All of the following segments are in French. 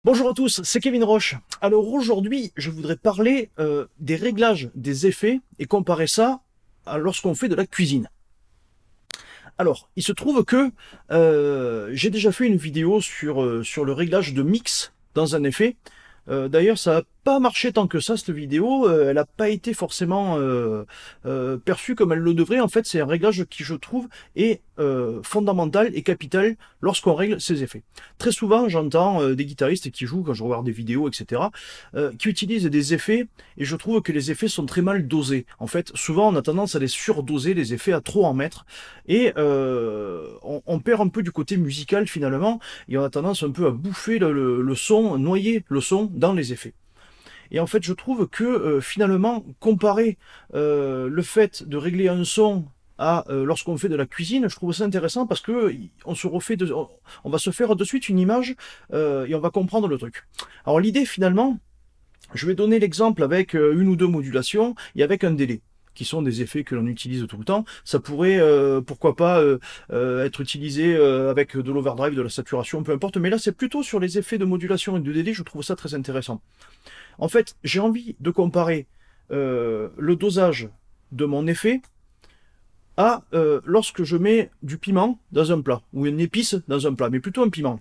Bonjour à tous, c'est Kevin Roche. Alors aujourd'hui, je voudrais parler des réglages des effets et comparer ça à lorsqu'on fait de la cuisine. Alors, il se trouve que j'ai déjà fait une vidéo sur le réglage de mix dans un effet. D'ailleurs, ça n'a pas marché tant que ça, cette vidéo. Elle n'a pas été forcément perçue comme elle le devrait. En fait, c'est un réglage qui, je trouve, est fondamental et capital lorsqu'on règle ses effets. Très souvent, j'entends des guitaristes qui jouent, quand je regarde des vidéos, etc., qui utilisent des effets, et je trouve que les effets sont très mal dosés. En fait, souvent, on a tendance à les surdoser, les effets, à trop en mettre, et on perd un peu du côté musical, finalement, et on a tendance un peu à bouffer le son, noyer le son dans les effets. Et en fait, je trouve que finalement, comparer le fait de régler un son à lorsqu'on fait de la cuisine, je trouve ça intéressant parce que on va se faire de suite une image et on va comprendre le truc. Alors l'idée finalement, je vais donner l'exemple avec une ou deux modulations et avec un délai, qui sont des effets que l'on utilise tout le temps. Ça pourrait, pourquoi pas, être utilisé avec de l'overdrive, de la saturation, peu importe. Mais là, c'est plutôt sur les effets de modulation et de délai, je trouve ça très intéressant. En fait, j'ai envie de comparer le dosage de mon effet à lorsque je mets du piment dans un plat, ou une épice dans un plat, mais plutôt un piment.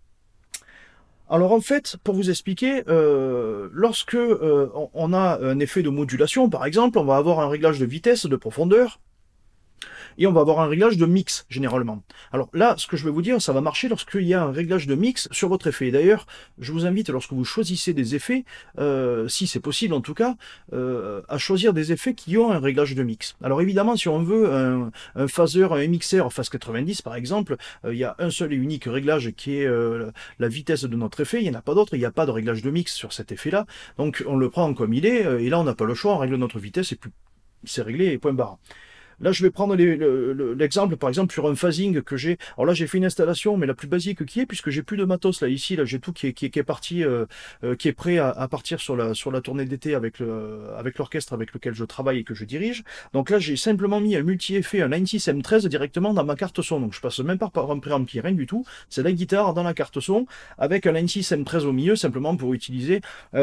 Alors en fait, pour vous expliquer, lorsque on a un effet de modulation, par exemple, on va avoir un réglage de vitesse, de profondeur, et on va avoir un réglage de mix, généralement. Alors là, ce que je vais vous dire, ça va marcher lorsqu'il y a un réglage de mix sur votre effet. D'ailleurs, je vous invite, lorsque vous choisissez des effets, si c'est possible en tout cas, à choisir des effets qui ont un réglage de mix. Alors évidemment, si on veut un phaseur, un mixeur phase 90 par exemple, il y a un seul et unique réglage qui est la vitesse de notre effet, il n'y en a pas d'autre, il n'y a pas de réglage de mix sur cet effet-là, donc on le prend comme il est, et là on n'a pas le choix, on règle notre vitesse, et puis c'est réglé, et point barre. Là, je vais prendre l'exemple, par exemple, sur un phasing que j'ai. Alors là, j'ai fait une installation, mais la plus basique qui est, puisque j'ai plus de matos là ici. Là, j'ai tout qui est parti, qui est prêt à partir sur la tournée d'été avec l'orchestre avec lequel je travaille et que je dirige. Donc là, j'ai simplement mis un multi-effet, un 96 M13 directement dans ma carte son. Donc je passe même pas par un préampli, rien du tout. C'est la guitare dans la carte son avec un 96 M13 au milieu, simplement pour utiliser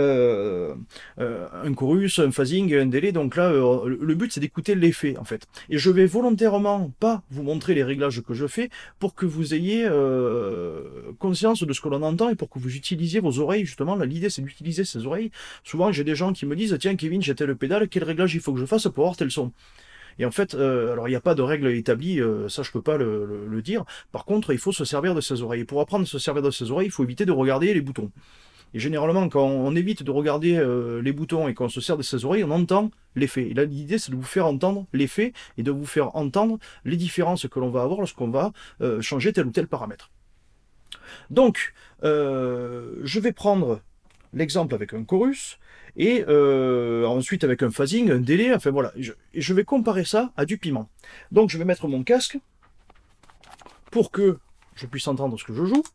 un chorus, un phasing, un délai. Donc là, le but, c'est d'écouter l'effet, en fait. Et je vais volontairement pas vous montrer les réglages que je fais pour que vous ayez conscience de ce que l'on entend et pour que vous utilisiez vos oreilles. Justement, l'idée c'est d'utiliser ces oreilles. Souvent j'ai des gens qui me disent: tiens Kevin, j'ai tel pédale, quel réglage il faut que je fasse pour avoir tel son? Et en fait, alors il n'y a pas de règle établie, ça je peux pas le dire. Par contre, il faut se servir de ses oreilles. Et pour apprendre à se servir de ses oreilles, il faut éviter de regarder les boutons. Et généralement, quand on évite de regarder les boutons et qu'on se sert de ses oreilles, on entend l'effet. Et là, l'idée, c'est de vous faire entendre l'effet et de vous faire entendre les différences que l'on va avoir lorsqu'on va changer tel ou tel paramètre. Donc, je vais prendre l'exemple avec un chorus, et ensuite avec un phasing, un délai, enfin voilà. Et je vais comparer ça à du piment. Donc, je vais mettre mon casque pour que je puisse entendre ce que je joue.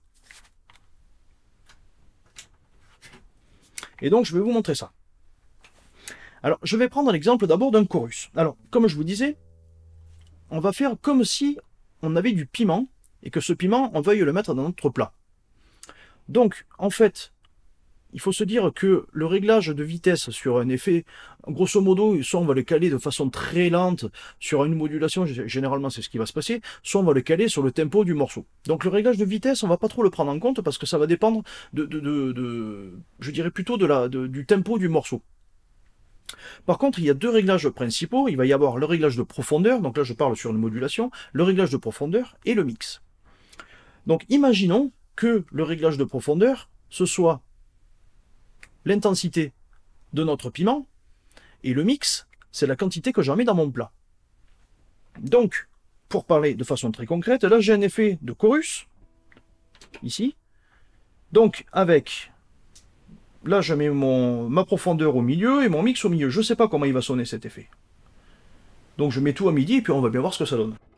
Et donc, je vais vous montrer ça. Alors, je vais prendre l'exemple d'abord d'un chorus. Alors, comme je vous disais, on va faire comme si on avait du piment, et que ce piment, on veuille le mettre dans notre plat. Donc, en fait, il faut se dire que le réglage de vitesse sur un effet, grosso modo, soit on va le caler de façon très lente sur une modulation, généralement c'est ce qui va se passer, soit on va le caler sur le tempo du morceau. Donc le réglage de vitesse, on va pas trop le prendre en compte parce que ça va dépendre je dirais plutôt du tempo du morceau. Par contre, il y a deux réglages principaux. Il va y avoir le réglage de profondeur, donc là je parle sur une modulation, le réglage de profondeur et le mix. Donc imaginons que le réglage de profondeur, ce soit l'intensité de notre piment, et le mix, c'est la quantité que j'en mets dans mon plat. Donc, pour parler de façon très concrète, là j'ai un effet de chorus, ici. Donc avec, là je mets ma profondeur au milieu et mon mix au milieu. Je ne sais pas comment il va sonner cet effet. Donc je mets tout à midi et puis on va bien voir ce que ça donne.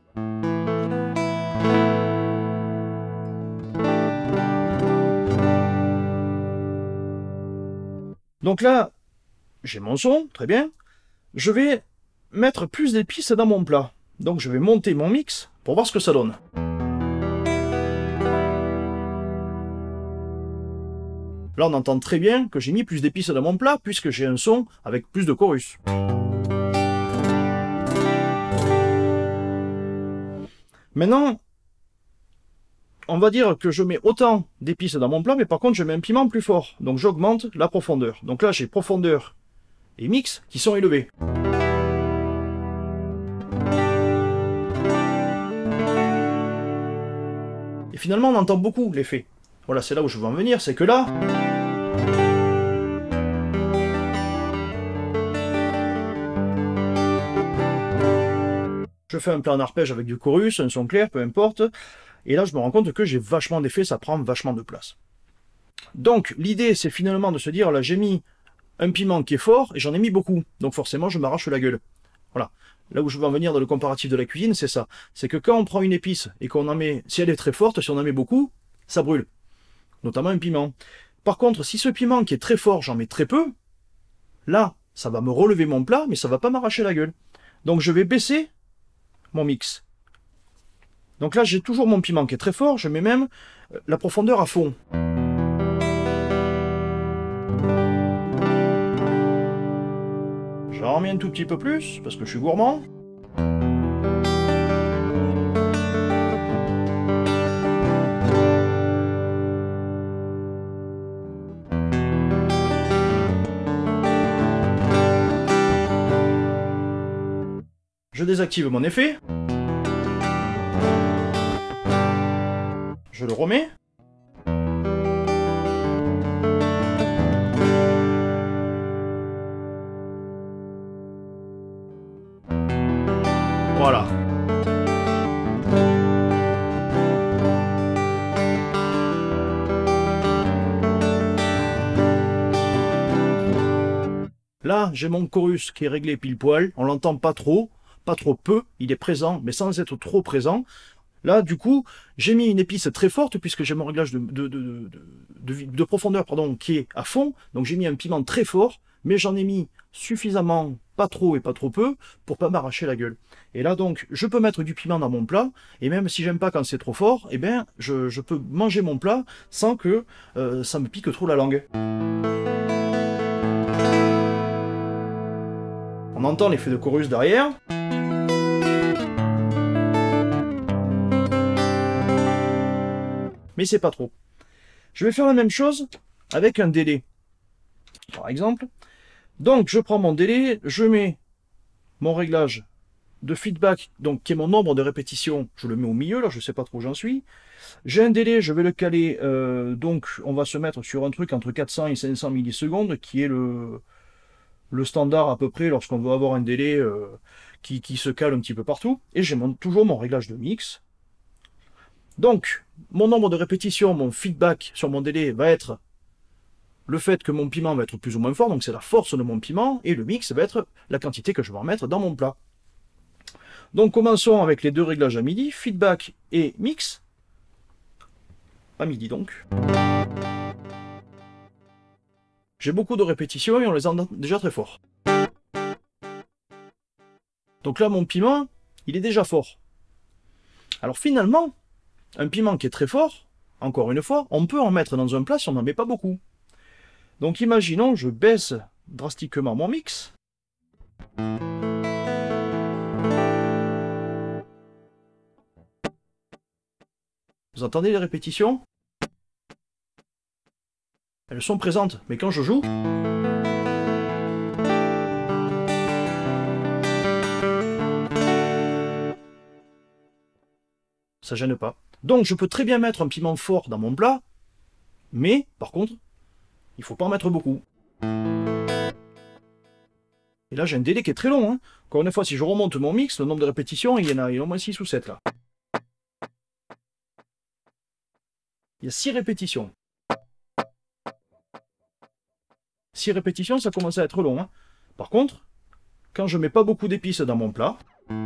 Donc là, j'ai mon son, très bien. Je vais mettre plus d'épices dans mon plat. Donc je vais monter mon mix pour voir ce que ça donne. Là, on entend très bien que j'ai mis plus d'épices dans mon plat, puisque j'ai un son avec plus de chorus. Maintenant, on va dire que je mets autant d'épices dans mon plat, mais par contre, je mets un piment plus fort. Donc, j'augmente la profondeur. Donc là, j'ai profondeur et mix qui sont élevés. Et finalement, on entend beaucoup l'effet. Voilà, c'est là où je veux en venir, c'est que là... Je fais un plat en arpège avec du chorus, un son clair, peu importe. Et là, je me rends compte que j'ai vachement d'effet, ça prend vachement de place. Donc, l'idée, c'est finalement de se dire, là, j'ai mis un piment qui est fort, et j'en ai mis beaucoup. Donc forcément, je m'arrache la gueule. Voilà. Là où je veux en venir dans le comparatif de la cuisine, c'est ça. C'est que quand on prend une épice, et qu'on en met, si elle est très forte, si on en met beaucoup, ça brûle. Notamment un piment. Par contre, si ce piment qui est très fort, j'en mets très peu, là, ça va me relever mon plat, mais ça va pas m'arracher la gueule. Donc je vais baisser mon mix. Donc là, j'ai toujours mon piment qui est très fort, je mets même la profondeur à fond. J'en remets un tout petit peu plus, parce que je suis gourmand. Je désactive mon effet. Je le remets. Voilà. Là, j'ai mon chorus qui est réglé pile poil. On l'entend pas trop peu. Il est présent, mais sans être trop présent. Là, du coup, j'ai mis une épice très forte, puisque j'ai mon réglage de profondeur qui est à fond. Donc j'ai mis un piment très fort, mais j'en ai mis suffisamment, pas trop et pas trop peu, pour pas m'arracher la gueule. Et là, donc, je peux mettre du piment dans mon plat, et même si j'aime pas quand c'est trop fort, eh bien, je peux manger mon plat sans que ça me pique trop la langue. On entend l'effet de chorus derrière. Mais c'est pas trop. Je vais faire la même chose avec un délai. Par exemple. Donc, je prends mon délai, je mets mon réglage de feedback, donc qui est mon nombre de répétitions, je le mets au milieu, là, je sais pas trop où j'en suis. J'ai un délai, je vais le caler, donc on va se mettre sur un truc entre 400 et 500 millisecondes, qui est le standard à peu près lorsqu'on veut avoir un délai qui se cale un petit peu partout. Et j'ai toujours mon réglage de mix. Donc, mon nombre de répétitions, mon feedback sur mon délai va être le fait que mon piment va être plus ou moins fort, donc c'est la force de mon piment, et le mix va être la quantité que je vais en mettre dans mon plat. Donc commençons avec les deux réglages à midi, feedback et mix. À midi donc. J'ai beaucoup de répétitions et on les entend déjà très fort. Donc là, mon piment, il est déjà fort. Alors finalement, un piment qui est très fort, encore une fois, on peut en mettre dans un plat si on n'en met pas beaucoup. Donc imaginons, je baisse drastiquement mon mix. Vous entendez les répétitions? Elles sont présentes, mais quand je joue... ça gêne pas. Donc je peux très bien mettre un piment fort dans mon plat, mais par contre, il faut pas en mettre beaucoup. Et là j'ai un délai qui est très long. Hein. Encore une fois, si je remonte mon mix, le nombre de répétitions, il y en a au moins 6 ou 7 là. Il y a 6 répétitions. 6 répétitions, ça commence à être long. Hein. Par contre, quand je mets pas beaucoup d'épices dans mon plat,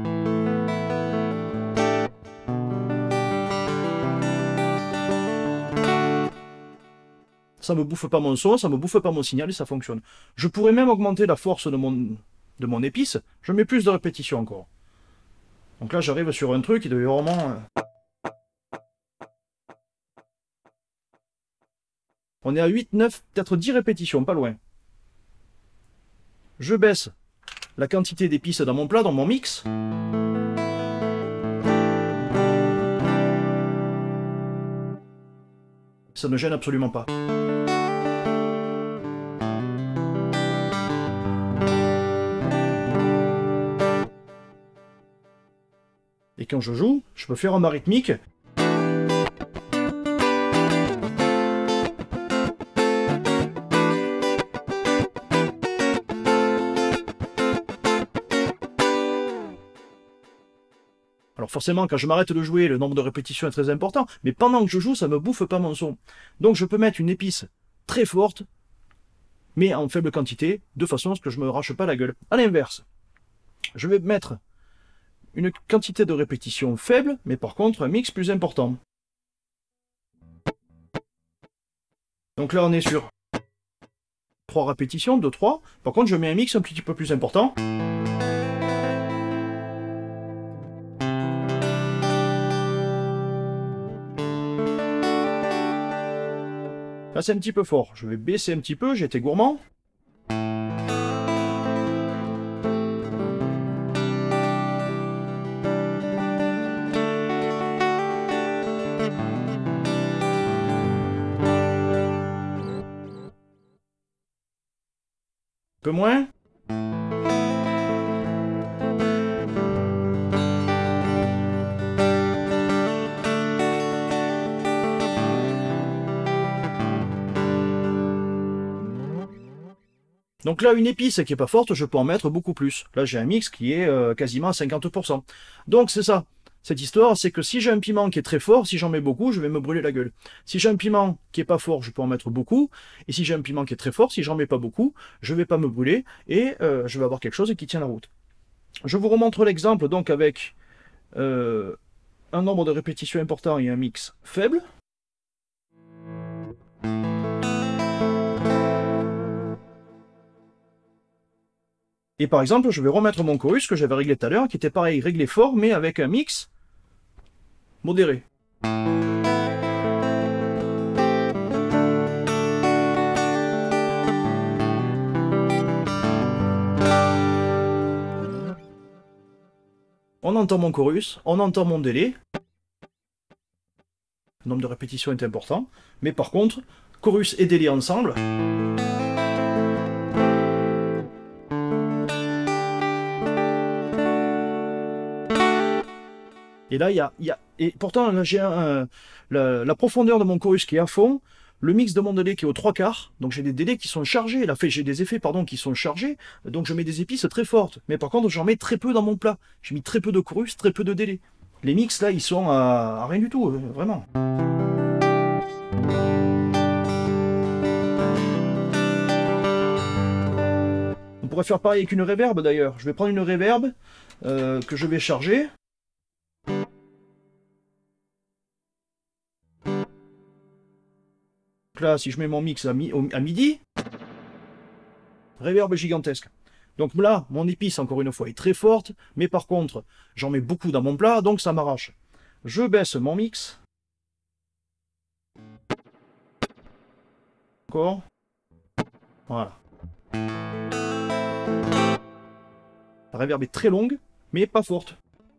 ça me bouffe pas mon son, ça me bouffe pas mon signal et ça fonctionne. Je pourrais même augmenter la force de mon épice, je mets plus de répétitions encore. Donc là j'arrive sur un truc qui devait vraiment... On est à 8, 9, peut-être 10 répétitions, pas loin. Je baisse la quantité d'épices dans mon plat, dans mon mix. Ça ne gêne absolument pas. Et quand je joue, je peux faire un rythmique. Alors forcément, quand je m'arrête de jouer, le nombre de répétitions est très important, mais pendant que je joue, ça ne me bouffe pas mon son. Donc je peux mettre une épice très forte, mais en faible quantité, de façon à ce que je ne me arrache pas la gueule. À l'inverse, je vais mettre une quantité de répétitions faible, mais par contre un mix plus important. Donc là on est sur 3 répétitions, 2, 3. Par contre je mets un mix un petit peu plus important. Là c'est un petit peu fort, je vais baisser un petit peu, j'ai été gourmand. Un peu moins. Donc là, une épice qui est pas forte, je peux en mettre beaucoup plus. Là, j'ai un mix qui est quasiment à 50%. Donc c'est ça. Cette histoire, c'est que si j'ai un piment qui est très fort, si j'en mets beaucoup, je vais me brûler la gueule. Si j'ai un piment qui est pas fort, je peux en mettre beaucoup. Et si j'ai un piment qui est très fort, si j'en mets pas beaucoup, je vais pas me brûler et je vais avoir quelque chose qui tient la route. Je vous remontre l'exemple donc avec un nombre de répétitions important et un mix faible. Et par exemple, je vais remettre mon chorus que j'avais réglé tout à l'heure, qui était pareil, réglé fort, mais avec un mix modéré. On entend mon chorus, on entend mon délai. Le nombre de répétitions est important, mais par contre, chorus et délai ensemble. Et là, et pourtant, là, j'ai la profondeur de mon chorus qui est à fond, le mix de mon délai qui est aux 3/4, donc j'ai des délais qui sont chargés, là, j'ai des effets, pardon, qui sont chargés, donc je mets des épices très fortes. Mais par contre, j'en mets très peu dans mon plat. J'ai mis très peu de chorus, très peu de délai. Les mix, là, ils sont à rien du tout, vraiment. On pourrait faire pareil avec une reverb, d'ailleurs. Je vais prendre une reverb que je vais charger. Là, si je mets mon mix à midi, reverb gigantesque. Donc là, mon épice, encore une fois, est très forte, mais par contre, j'en mets beaucoup dans mon plat, donc ça m'arrache. Je baisse mon mix. Encore. Voilà. La reverb est très longue, mais pas forte.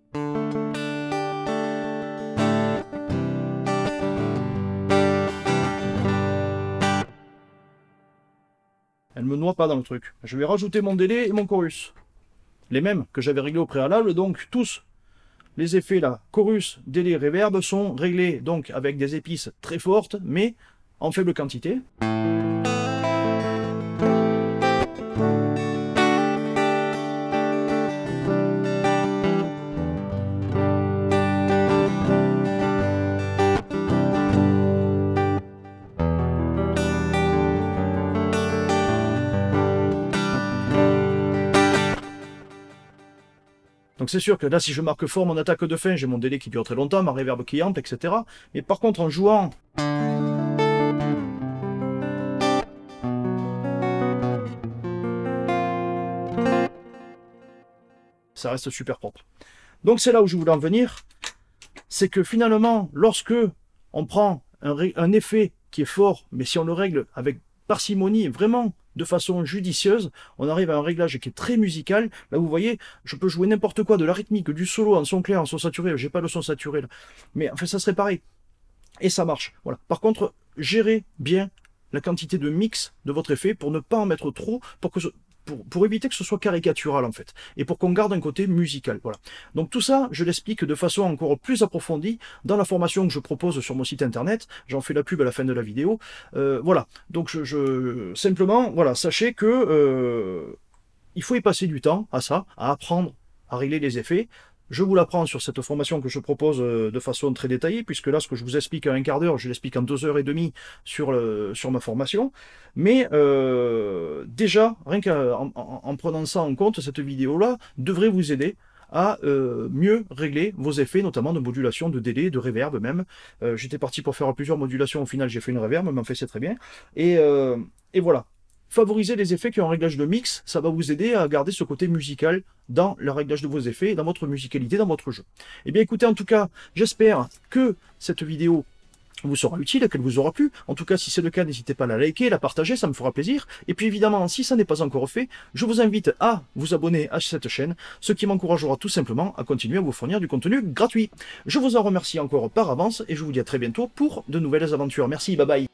Elle me noie pas dans le truc. Je vais rajouter mon délai et mon chorus. Les mêmes que j'avais réglés au préalable, donc tous les effets là, chorus, délai, reverb, sont réglés donc avec des épices très fortes, mais en faible quantité. Donc c'est sûr que là, si je marque fort mon attaque de fin, j'ai mon délai qui dure très longtemps, ma reverb qui ample, etc. Mais par contre, en jouant... ça reste super propre. Donc c'est là où je voulais en venir. C'est que finalement, lorsque on prend un effet qui est fort, mais si on le règle avec parcimonie, vraiment de façon judicieuse, on arrive à un réglage qui est très musical. Là, vous voyez, je peux jouer n'importe quoi, de la rythmique, du solo en son clair, en son saturé. J'ai pas le son saturé là, mais enfin, ça serait pareil. Et ça marche. Voilà. Par contre, gérez bien la quantité de mix de votre effet pour ne pas en mettre trop, pour éviter que ce soit caricatural en fait, et pour qu'on garde un côté musical. Voilà. Donc tout ça, je l'explique de façon encore plus approfondie dans la formation que je propose sur mon site internet. J'en fais la pub à la fin de la vidéo. Voilà. Donc simplement, voilà, sachez que il faut y passer du temps à ça, à apprendre à régler les effets. Je vous l'apprends sur cette formation que je propose de façon très détaillée, puisque là, ce que je vous explique en un quart d'heure, je l'explique en 2 h 30 sur ma formation. Mais déjà, rien qu'en prenant ça en compte, cette vidéo-là devrait vous aider à mieux régler vos effets, notamment de modulation, de délai, de reverb même. J'étais parti pour faire plusieurs modulations, au final j'ai fait une reverb, mais en fait c'est très bien. Et voilà. Favoriser les effets qui ont un réglage de mix, ça va vous aider à garder ce côté musical dans le réglage de vos effets, dans votre musicalité, dans votre jeu. Eh bien écoutez, en tout cas, j'espère que cette vidéo vous sera utile, qu'elle vous aura plu. En tout cas, si c'est le cas, n'hésitez pas à la liker, la partager, ça me fera plaisir. Et puis évidemment, si ça n'est pas encore fait, je vous invite à vous abonner à cette chaîne, ce qui m'encouragera tout simplement à continuer à vous fournir du contenu gratuit. Je vous en remercie encore par avance et je vous dis à très bientôt pour de nouvelles aventures. Merci, bye bye.